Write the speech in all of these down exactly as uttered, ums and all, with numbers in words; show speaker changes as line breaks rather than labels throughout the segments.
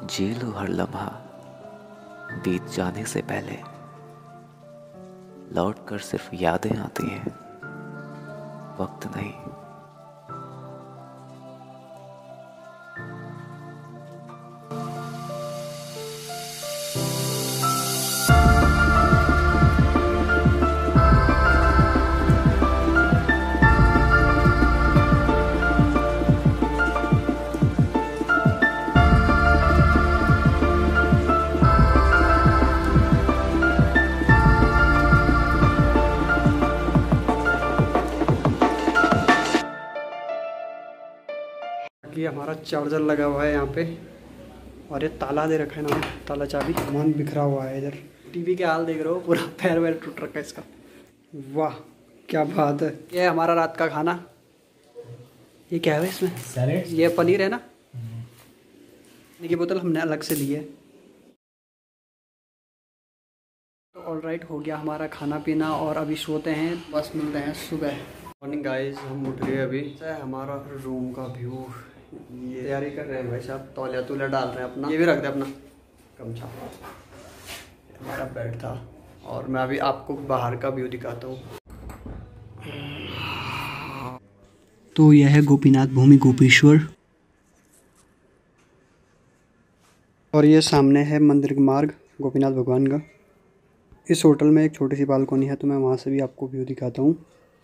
जी लो हर लम्हा बीत जाने से पहले, लौट कर सिर्फ यादें आती हैं, वक्त नहीं।
कि हमारा चार्जर लगा हुआ है यहाँ पे, और ये ताला दे रखा है ना, ताला चाबी। सामान बिखरा हुआ है इधर। टीवी के हाल देख रहे हो, पूरा पैर वैर टूट रखा है इसका। वाह क्या बात है। ये है हमारा रात का खाना। ये क्या है इसमें? सैलेड। ये पनीर है ना, की बोतल हमने अलग से ली है। तो ऑल राइट, हो गया हमारा खाना पीना और अभी सोते हैं, बस मिलते हैं सुबह। मॉर्निंग गाइस, हम उठ गए अभी। है हमारा रूम का व्यू। ये तैयारी कर रहे हैं भाई साहब, तौलिया तौलिया डाल रहे हैं अपना। ये भी रख दे अपना गमछा। हमारा बेड था और मैं अभी आपको बाहर का व्यू दिखाता हूँ। तो यह है गोपीनाथ भूमि गोपेश्वर, और ये सामने है मंदिर का मार्ग गोपीनाथ भगवान का। इस होटल में एक छोटी सी बालकनी है, तो मैं वहाँ से भी आपको व्यू दिखाता हूँ।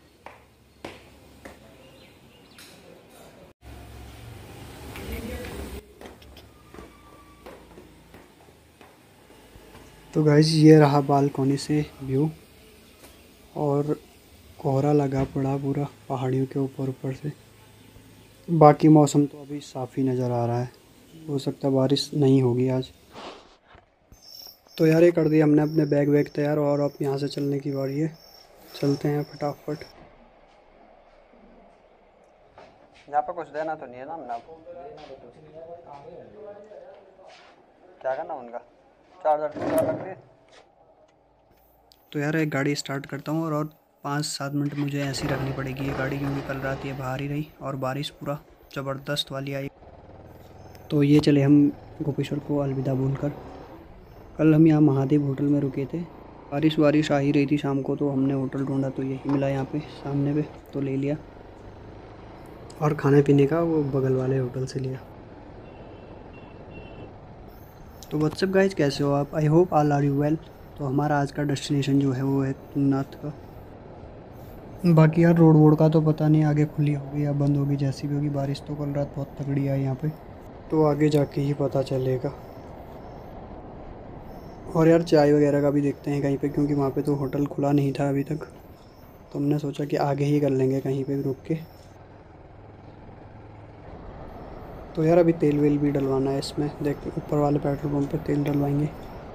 तो गाइस ये रहा बालकनी से व्यू, और कोहरा लगा पड़ा पूरा पहाड़ियों के ऊपर ऊपर से। बाकी मौसम तो अभी साफ़ ही नज़र आ रहा है, हो सकता है बारिश नहीं होगी आज। तो यार ये कर दिया हमने अपने बैग वैग तैयार, और अब यहाँ से चलने की बारी है। चलते हैं फटाफट। यहाँ पे कुछ देना तो नहीं है ना हमने आपको? क्या करना उनका चार्जर रख दिए। तो यार एक गाड़ी स्टार्ट करता हूँ, और, और पाँच सात मिनट मुझे ऐसी रखनी पड़ेगी ये गाड़ी, क्योंकि कल रात ये बाहर ही रही और बारिश पूरा ज़बरदस्त वाली आई। तो ये चले हम गोपेश्वर को अलविदा बोलकर। कल हम यहाँ महादेव होटल में रुके थे। बारिश बारिश आ ही रही थी शाम को, तो हमने होटल ढूंढा तो यही मिला यहाँ पे सामने पे, तो ले लिया। और खाने पीने का वो बगल वाले होटल से लिया। तो व्हाट्सअप गाइज, कैसे हो आप? I hope all are you well. तो हमारा आज का डेस्टिनेशन जो है वो है तुंगनाथ का। बाकी यार रोड वोड का तो पता नहीं, आगे खुली होगी या बंद होगी, जैसी भी होगी। बारिश तो कल रात बहुत तगड़ी आई यहाँ पे, तो आगे जाके ही पता चलेगा। और यार चाय वगैरह का भी देखते हैं कहीं पे, क्योंकि वहाँ पे तो होटल खुला नहीं था अभी तक, तो हमने सोचा कि आगे ही कर लेंगे कहीं पे भी रुक के। तो यार अभी तेल वेल भी डलवाना है इसमें, देख ऊपर वाले पेट्रोल पंप पे तेल डलवाएंगे।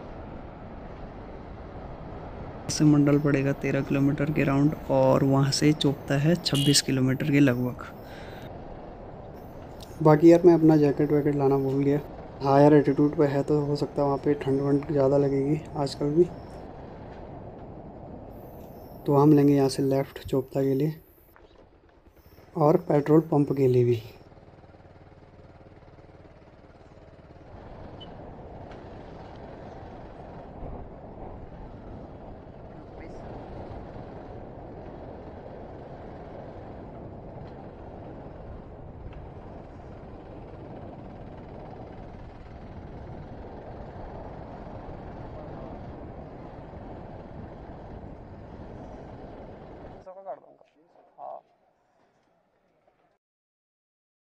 से मंडल पड़ेगा तेरह किलोमीटर के राउंड, और वहाँ से चौपता है छब्बीस किलोमीटर के लगभग। बाकी यार मैं अपना जैकेट वैकेट लाना भूल गया। हाँ यार एटीट्यूड पे है, तो हो सकता है वहाँ पे ठंड वंड ज़्यादा लगेगी आजकल भी। तो हम लेंगे यहाँ से लेफ़्ट चोपता के लिए, और पेट्रोल पंप के लिए भी। हाँ।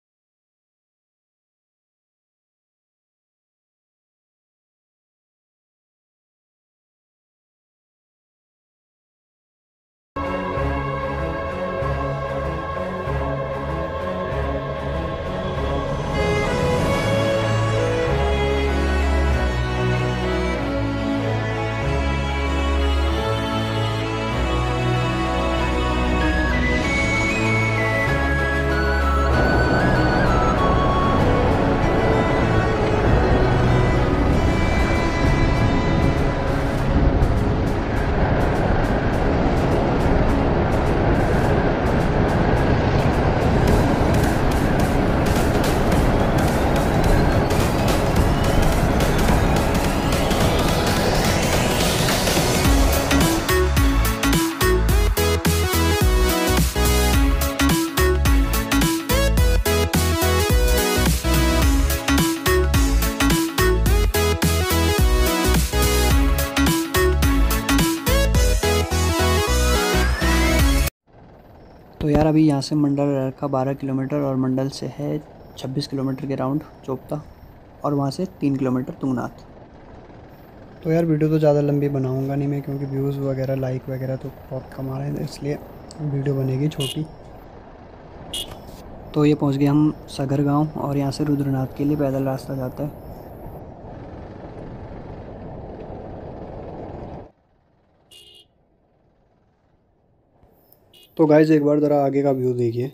तो यार अभी यहाँ से मंडल रखा बारह किलोमीटर और मंडल से है छब्बीस किलोमीटर के राउंड चोपता और वहाँ से तीन किलोमीटर तुंगनाथ। तो यार वीडियो तो ज़्यादा लंबी बनाऊंगा नहीं मैं, क्योंकि व्यूज़ वगैरह लाइक वगैरह तो बहुत कम आ रहे हैं, इसलिए वीडियो बनेगी छोटी। तो ये पहुँच गए हम सगर गांव और यहाँ से रुद्रनाथ के लिए पैदल रास्ता जाता है। तो गाइस एक बार ज़रा आगे का व्यू देखिए,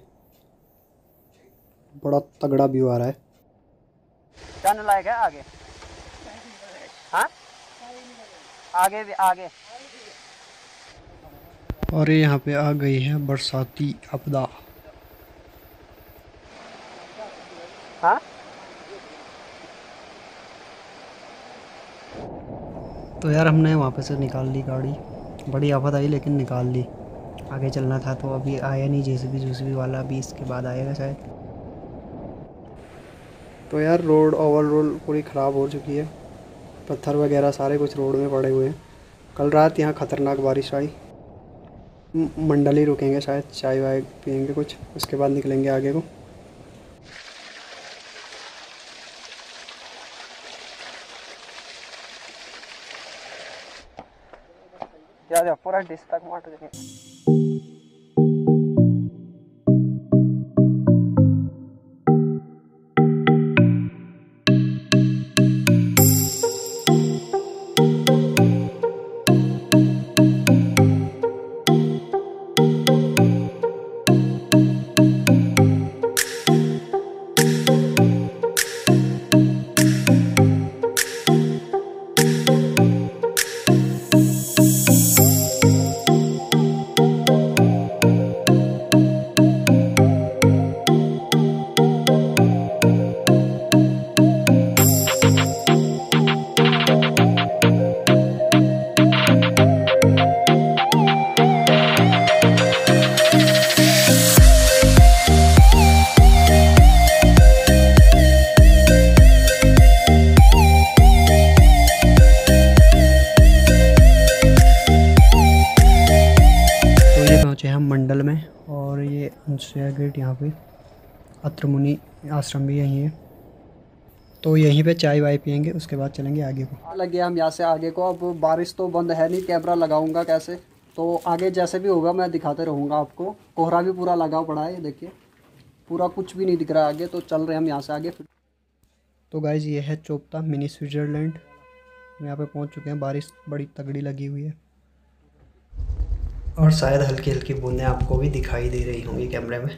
बड़ा तगड़ा व्यू आ रहा है।
जाने लायक है आगे? हाँ आगे भी आगे।
और ये यहाँ पे आ गई है बरसाती आपदा।
हाँ
तो यार हमने वहाँ पे से निकाल ली गाड़ी, बड़ी आफत आई लेकिन निकाल ली। आगे चलना था तो अभी आया नहीं जेसीबी जूसीबी वाला, अभी इसके बाद आएगा शायद। तो यार रोड ओवरऑल पूरी ख़राब हो चुकी है, पत्थर वगैरह सारे कुछ रोड में पड़े हुए हैं। कल रात यहाँ ख़तरनाक बारिश आई। मंडल ही रुकेंगे शायद, चाय वाय पियेंगे कुछ, उसके बाद निकलेंगे आगे को।
यार पूरा डिस तक मार देंगे।
हम मंडल में, और ये अनसुया गेट, यहाँ पे अत्रमुनि आश्रम भी यहीं है। तो यहीं पे चाय वाय पियेंगे, उसके बाद चलेंगे आगे को। लग गया हम यहाँ से आगे को। अब बारिश तो बंद है नहीं, कैमरा लगाऊंगा कैसे, तो आगे जैसे भी होगा मैं दिखाते रहूँगा आपको। कोहरा भी पूरा लगा पड़ा है, ये देखिए पूरा कुछ भी नहीं दिख रहा है आगे। तो चल रहे हम यहाँ से आगे। तो गाइज ये है चोपता मिनी स्विट्ज़रलैंड, यहाँ पे पहुँच चुके हैं। बारिश बड़ी तगड़ी लगी हुई है और शायद हल्की हल्की बूंदें आपको भी दिखाई दे रही होंगी कैमरे में।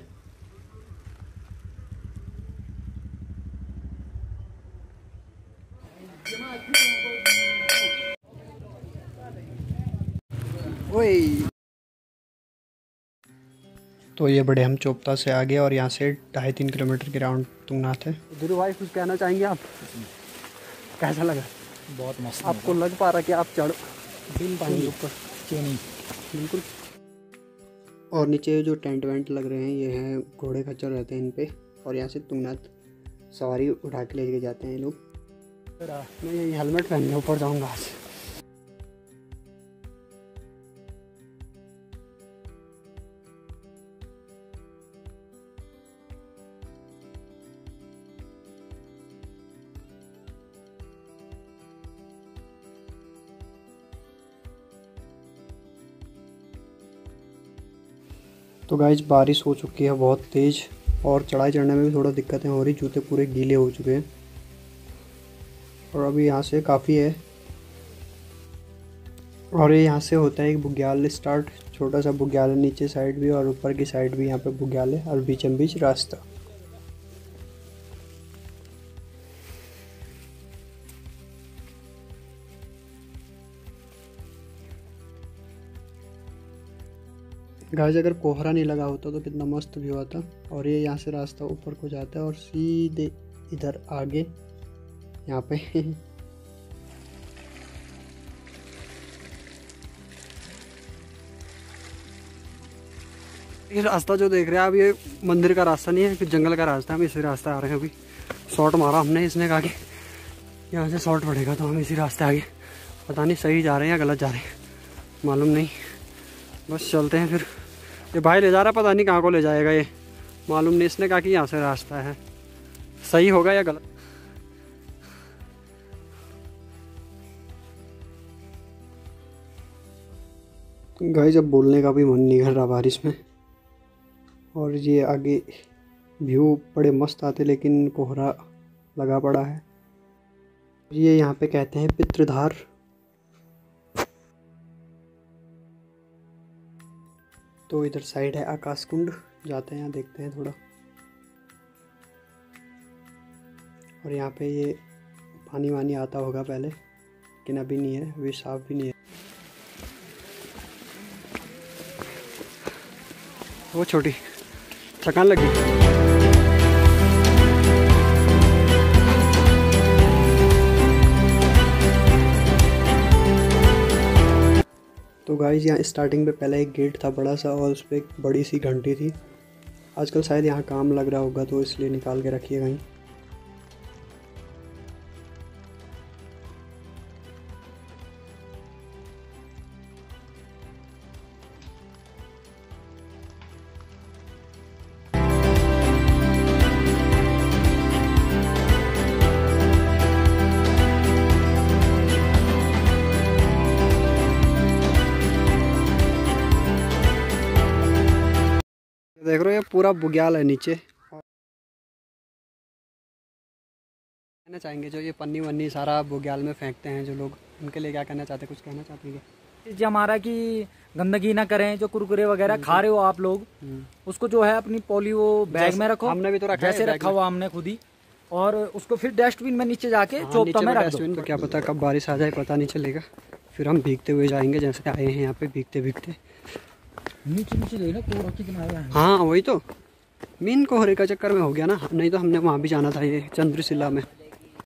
ओए तो ये बड़े हम चोपता से आ गए और यहाँ से ढाई तीन किलोमीटर के राउंड तुंगनाथ है। धीरू भाई कुछ कहना चाहेंगे आप? कैसा लगा?
बहुत मस्त।
आपको लग पा रहा कि आप चढ़ बिल पाएंगे ऊपर?
नहीं
बिल्कुल। और नीचे जो टेंट वेंट लग रहे हैं ये हैं घोड़े खच्चर रहते हैं इन पे, और यहाँ से तुंगनाथ सवारी उठा के लेके जाते हैं ये लोग। मैं ये हेलमेट पहन के ऊपर जाऊँगा आज। तो गाइज बारिश हो चुकी है बहुत तेज़, और चढ़ाई चढ़ने में भी थोड़ा दिक्कतें हो रही। जूते पूरे गीले हो चुके हैं और अभी यहाँ से काफ़ी है। और ये यहाँ से होता है एक बुग्याल स्टार्ट, छोटा सा बुग्याल है नीचे साइड भी और ऊपर की साइड भी यहाँ पे बुग्याल है, और बीचम बीच रास्ता। गाइस अगर कोहरा नहीं लगा होता तो कितना मस्त व्यू आता। और ये यहाँ से रास्ता ऊपर को जाता है और सीधे इधर आगे यहाँ पे ये रास्ता जो देख रहे हैं आप, ये मंदिर का रास्ता नहीं है, फिर जंगल का रास्ता है। हम इसी रास्ते आ रहे हैं। अभी शॉर्ट मारा हमने, इसने कहा कि यहाँ से शॉर्ट पड़ेगा, तो हम इसी रास्ते आगे। पता नहीं सही जा रहे हैं या गलत जा रहे हैं, मालूम नहीं। बस चलते हैं फिर। ये भाई ले जा रहा, पता नहीं कहाँ को ले जाएगा ये, मालूम नहीं। इसने कहा कि यहाँ से रास्ता है, सही होगा या गलत। गाइस जब बोलने का भी मन नहीं कर रहा बारिश में। और ये आगे व्यू बड़े मस्त आते, लेकिन कोहरा लगा पड़ा है। ये यहाँ पे कहते हैं पितृधार। तो इधर साइड है आकाश कुंड, जाते हैं यहाँ, देखते हैं थोड़ा। और यहाँ पे ये पानी वानी आता होगा पहले, लेकिन अभी नहीं है, अभी साफ भी नहीं है। वो छोटी थकान लगी। तो गाइस यहाँ स्टार्टिंग पे पहले एक गेट था बड़ा सा, और उस पर एक बड़ी सी घंटी थी। आजकल शायद यहाँ काम लग रहा होगा, तो इसलिए निकाल के रखिए कहीं। देख रहे हो ये पूरा बुग्याल है नीचे। कहना चाहेंगे जो ये पन्नी वन्नी सारा बुग्याल में फेंकते हैं जो लोग, उनके लिए क्या कहना चाहते हैं, कुछ कहना चाहते हैं?
जो हमारा कि गंदगी ना करें, जो कुरकुरे वगैरह खा रहे हो आप लोग, उसको जो है अपनी पॉलीओ बैग में रखो।
हमने भी तो रखा
जैसे रखा हुआ हमने खुद ही, और उसको फिर डस्टबिन में नीचे जाके
हाँ,
चोपता में रख दो।
तो क्या पता कब बारिश आ जाए, पता नहीं चलेगा। फिर हम भीगते हुए जाएंगे, जैसे आए हैं यहाँ पे भीगते भीगते।
नीचे नीचे देखना कोहरा कितना आया है।
हाँ वही तो, मेन कोहरे का चक्कर में हो गया ना, नहीं तो हमने वहाँ भी जाना था, ये चंद्रशिला में।